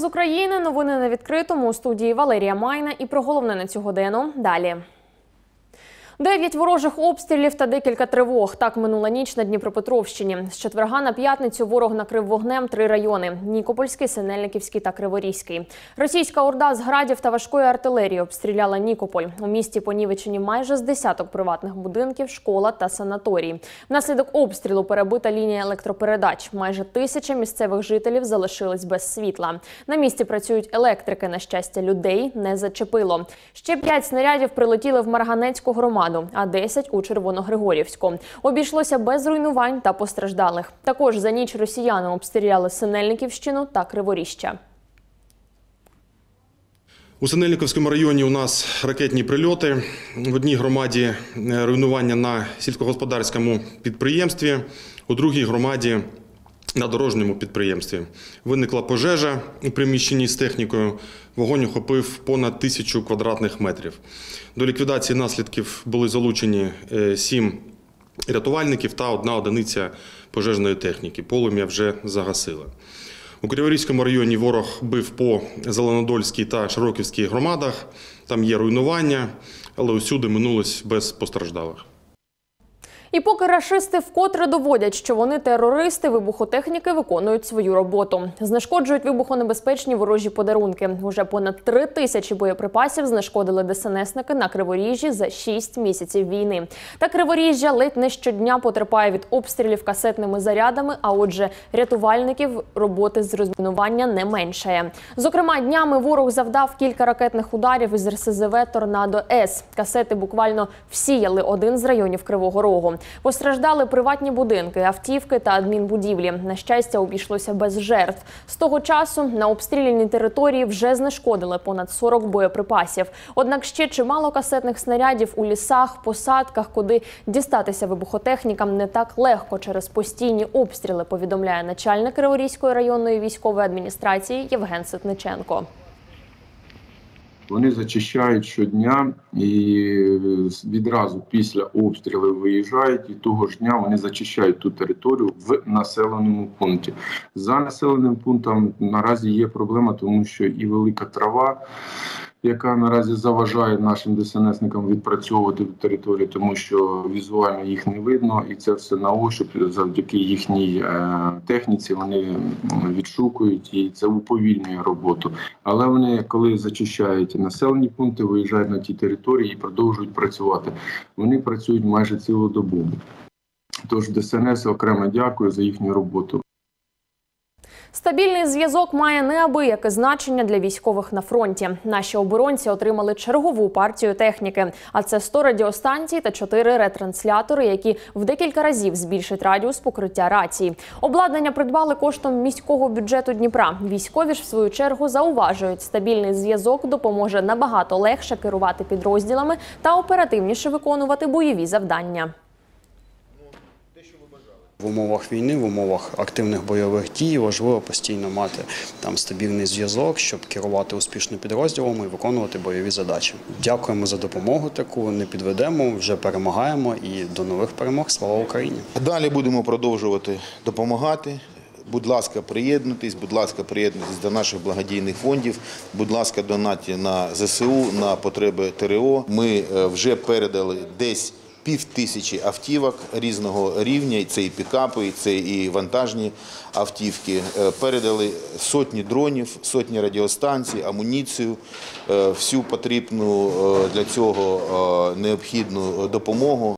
України. Новини на відкритому. У студії Валерія Майна. І про головне на цю годину далі. 9 ворожих обстрілів та декілька тривог. Так минула ніч на Дніпропетровщині. З четверга на п'ятницю ворог накрив вогнем 3 райони – Нікопольський, Синельниківський та Криворізький. Російська орда з градів та важкої артилерії обстріляла Нікополь. У місті понівечені майже з десяток приватних будинків, школа та санаторій. Внаслідок обстрілу перебита лінія електропередач. Майже 1000 місцевих жителів залишились без світла. На місці працюють електрики. На щастя, людей не зачепило. Ще 5 снарядів прилетіли в Марганецьку громаду, а 10 у Червоногригорівську. Обійшлося без руйнувань та постраждалих. Також за ніч росіяни обстріляли Синельниківщину та Криворіжжя. У Синельниківському районі у нас ракетні прильоти. В одній громаді руйнування на сільськогосподарському підприємстві, у другій громаді на дорожньому підприємстві. Виникла пожежа у приміщенні з технікою. Вогонь охопив понад 1000 квадратних метрів. До ліквідації наслідків були залучені 7 рятувальників та 1 одиниця пожежної техніки. Полум'я вже загасили. У Криворізькому районі ворог бив по Зеленодольській та Широківській громадах. Там є руйнування, але усюди минулось без постраждалих. І поки рашисти вкотре доводять, що вони терористи, вибухотехніки виконують свою роботу. Знешкоджують вибухонебезпечні ворожі подарунки. Уже понад 3000 боєприпасів знешкодили ДСНСники на Криворіжжі за 6 місяців війни. Та Криворіжжя ледь не щодня потерпає від обстрілів касетними зарядами, а отже, рятувальників роботи з розмінування не меншає. Зокрема, днями ворог завдав кілька ракетних ударів із РСЗВ «Торнадо-С». Касети буквально всіяли один з районів Кривого Рогу. Постраждали приватні будинки, автівки та адмінбудівлі. На щастя, обійшлося без жертв. З того часу на обстріляній території вже знешкодили понад 40 боєприпасів. Однак ще чимало касетних снарядів у лісах, посадках, куди дістатися вибухотехнікам не так легко через постійні обстріли, повідомляє начальник Криворізької районної військової адміністрації Євген Ситниченко. Вони зачищають щодня і відразу після обстрілів виїжджають, і того ж дня вони зачищають ту територію в населеному пункті. За населеним пунктом наразі є проблема, тому що і велика трава, яка наразі заважає нашим ДСНСникам відпрацьовувати територію, тому що візуально їх не видно, і це все на ощуп, завдяки їхній техніці вони відшукують, і це уповільнює роботу. Але вони, коли зачищають населені пункти, виїжджають на ті території і продовжують працювати. Вони працюють майже цілодобово. Тож ДСНС окремо дякую за їхню роботу. Стабільний зв'язок має неабияке значення для військових на фронті. Наші оборонці отримали чергову партію техніки. А це 100 радіостанцій та 4 ретранслятори, які в декілька разів збільшать радіус покриття рацій. Обладнання придбали коштом міського бюджету Дніпра. Військові ж, в свою чергу, зауважують, стабільний зв'язок допоможе набагато легше керувати підрозділами та оперативніше виконувати бойові завдання. В умовах війни, в умовах активних бойових дій важливо постійно мати там стабільний зв'язок, щоб керувати успішно підрозділами і виконувати бойові задачі. Дякуємо за допомогу таку, не підведемо, вже перемагаємо і до нових перемог. Слава Україні! Далі будемо продовжувати допомагати. Будь ласка, приєднуйтесь до наших благодійних фондів. Будь ласка, донатьте на ЗСУ, на потреби ТРО. Ми вже передали десь 5000 автівок різного рівня, це і пікапи, це і вантажні автівки. Передали сотні дронів, сотні радіостанцій, амуніцію, всю потрібну для цього необхідну допомогу.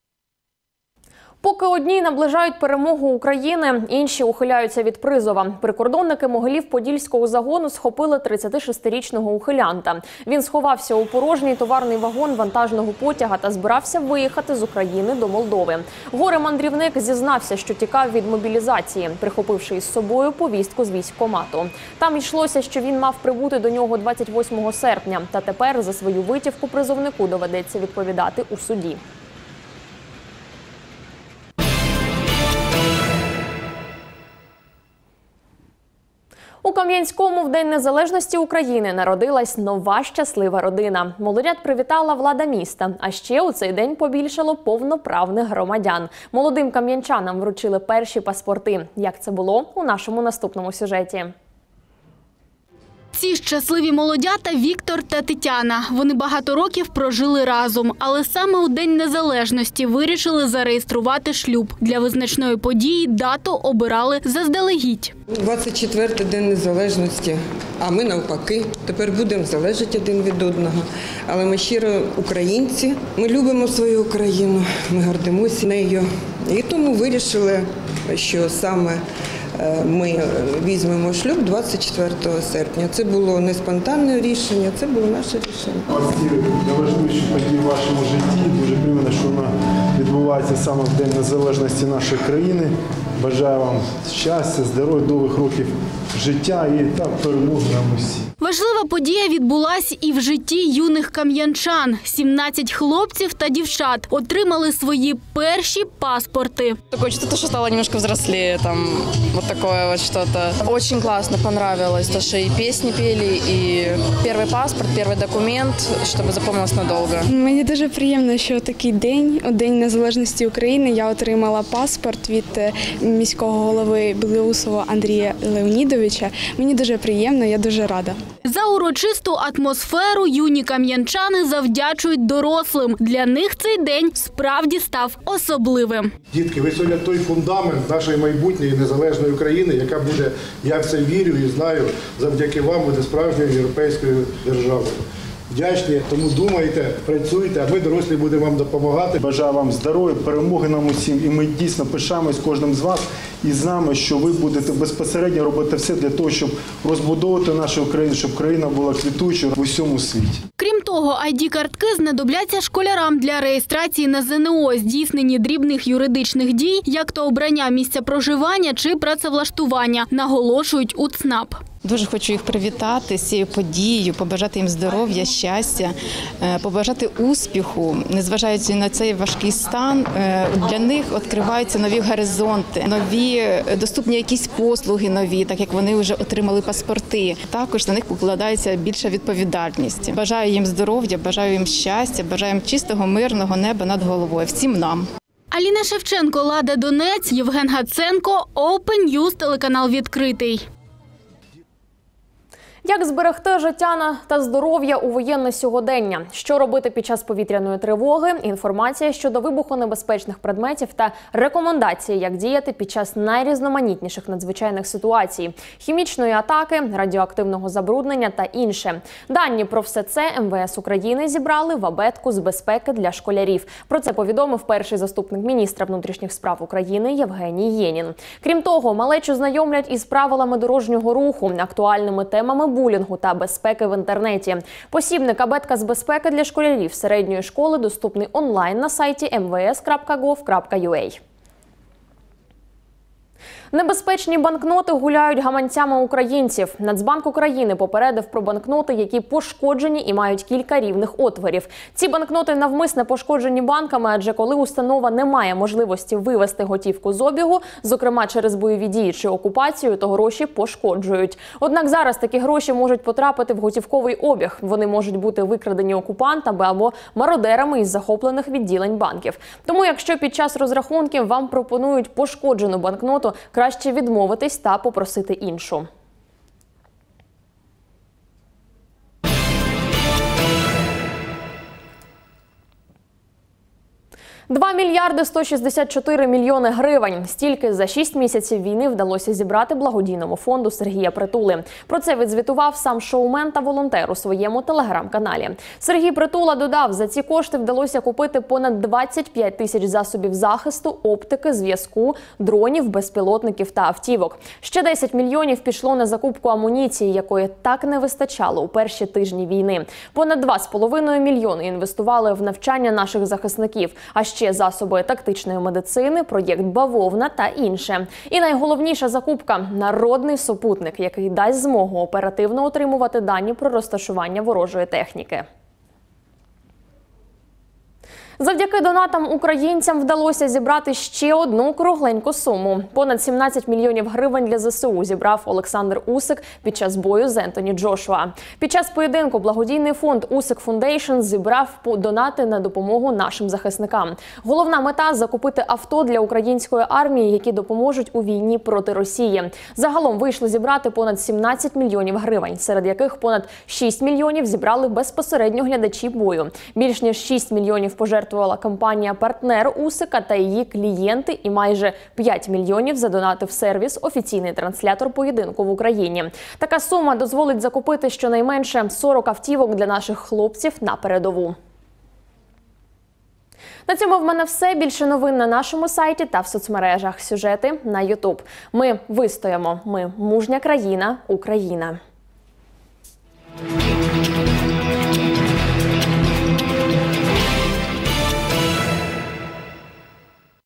Поки одні наближають перемогу України, інші ухиляються від призова. Прикордонники Могилів-Подільського загону схопили 36-річного ухилянта. Він сховався у порожній товарний вагон вантажного потяга та збирався виїхати з України до Молдови. Горе-мандрівник зізнався, що тікав від мобілізації, прихопивши із собою повістку з військкомату. Там йшлося, що він мав прибути до нього 28 серпня, та тепер за свою витівку призовнику доведеться відповідати у суді. У Кам'янському в День Незалежності України народилась нова щаслива родина. Молодят привітала влада міста. А ще у цей день побільшало повноправних громадян. Молодим кам'янчанам вручили перші паспорти. Як це було у нашому наступному сюжеті. Ці щасливі молодята Віктор та Тетяна. Вони багато років прожили разом, але саме у День Незалежності вирішили зареєструвати шлюб. Для визначної події дату обирали заздалегідь. 24-й День Незалежності, а ми навпаки. Тепер будемо залежати один від одного. Але ми щиро українці, ми любимо свою Україну, ми гордимося нею. І тому вирішили, що саме ми візьмемо шлюб 24 серпня. Це було не спонтанне рішення, це було наше рішення. Ці найважливіші події в вашому житті. Дуже приємно, що вона відбувається саме в День Незалежності нашої країни. Бажаю вам щастя, здоров'я, довгих років життя і перемоги нам усі. Важлива подія відбулась і в житті юних кам'янчан. 17 хлопців та дівчат отримали свої перші паспорти. Такое чувство, что стало немножко взрослее, там, вот такое вот что-то. Очень классно, понравилось, то, что и песни пели, и первый паспорт, первый документ, чтобы запомнилось надолго. Мені дуже приємно, що такий день, у День Незалежності України, я отримала паспорт від міського голови Білоусова Андрія Леонідовича. Мені дуже приємно, я дуже рада. За урочисту атмосферу юні кам'янчани завдячують дорослим. Для них цей день справді став особливим. Дітки, ви сьогодні той фундамент нашої майбутньої незалежної України, яка буде, я в це вірю і знаю, завдяки вам буде справжньою європейською державою. Вдячні, тому думайте, працюйте, а ми, дорослі, будемо вам допомагати. Бажаю вам здоров'я, перемоги нам усім, і ми дійсно пишаємось кожним з вас і знаємо, що ви будете безпосередньо робити все для того, щоб розбудовувати нашу Україну, щоб країна була квітучою в усьому світі. Крім того, ID-картки знадобляться школярам для реєстрації на ЗНО, здійснення дрібних юридичних дій, як то обрання місця проживання чи працевлаштування, наголошують у ЦНАП. Дуже хочу їх привітати з цією подією, побажати їм здоров'я, щастя, побажати успіху. Незважаючи на цей важкий стан, для них відкриваються нові горизонти, нові доступні якісь послуги нові, так як вони вже отримали паспорти. Також на них покладається більша відповідальність. Бажаю їм здоров'я, бажаю їм щастя, бажаю їм чистого, мирного неба над головою. Всім нам. Аліна Шевченко, Лада Донець, Євген Гаценко, Open News, телеканал «Відкритий». Як зберегти життя та здоров'я у воєнне сьогодення? Що робити під час повітряної тривоги? Інформація щодо вибухонебезпечних предметів та рекомендації, як діяти під час найрізноманітніших надзвичайних ситуацій – хімічної атаки, радіоактивного забруднення та інше. Дані про все це МВС України зібрали в абетку з безпеки для школярів. Про це повідомив перший заступник міністра внутрішніх справ України Євгеній Єнін. Крім того, малечу знайомлять із правилами дорожнього руху, актуальними темами булінгу та безпеки в інтернеті. Посібник «Абетка з безпеки для школярів середньої школи» доступний онлайн на сайті mvs.gov.ua. Небезпечні банкноти гуляють гаманцями українців. Нацбанк України попередив про банкноти, які пошкоджені і мають кілька рівних отворів. Ці банкноти навмисне пошкоджені банками, адже коли установа не має можливості вивести готівку з обігу, зокрема через бойові дії чи окупацію, то гроші пошкоджують. Однак зараз такі гроші можуть потрапити в готівковий обіг. Вони можуть бути викрадені окупантами або мародерами із захоплених відділень банків. Тому якщо під час розрахунків вам пропонують пошкоджену банкноту, краще відмовитись та попросити іншу. 2 мільярди 164 мільйони гривень. Стільки за 6 місяців війни вдалося зібрати благодійному фонду Сергія Притули. Про це відзвітував сам шоумен та волонтер у своєму телеграм-каналі. Сергій Притула додав, за ці кошти вдалося купити понад 25 тисяч засобів захисту, оптики, зв'язку, дронів, безпілотників та автівок. Ще 10 мільйонів пішло на закупку амуніції, якої так не вистачало у перші тижні війни. Понад 2,5 мільйони інвестували в навчання наших захисників, а ще засоби тактичної медицини, проєкт «Бавовна» та інше. І найголовніша закупка – народний супутник, який дасть змогу оперативно отримувати дані про розташування ворожої техніки. Завдяки донатам українцям вдалося зібрати ще одну кругленьку суму. Понад 17 мільйонів гривень для ЗСУ зібрав Олександр Усик під час бою з Ентоні Джошуа. Під час поєдинку благодійний фонд Усик Фундейшн зібрав донати на допомогу нашим захисникам. Головна мета – закупити авто для української армії, які допоможуть у війні проти Росії. Загалом вийшло зібрати понад 17 мільйонів гривень, серед яких понад 6 мільйонів зібрали безпосередньо глядачі бою. Більш ніж 6 мільйонів пожертвувала компанія-партнер Усика та її клієнти, і майже 5 мільйонів задонатив сервіс «Офіційний транслятор поєдинку в Україні». Така сума дозволить закупити щонайменше 40 автівок для наших хлопців на передову. На цьому в мене все. Більше новин на нашому сайті та в соцмережах. Сюжети на YouTube. Ми вистоїмо. Ми мужня країна, Україна.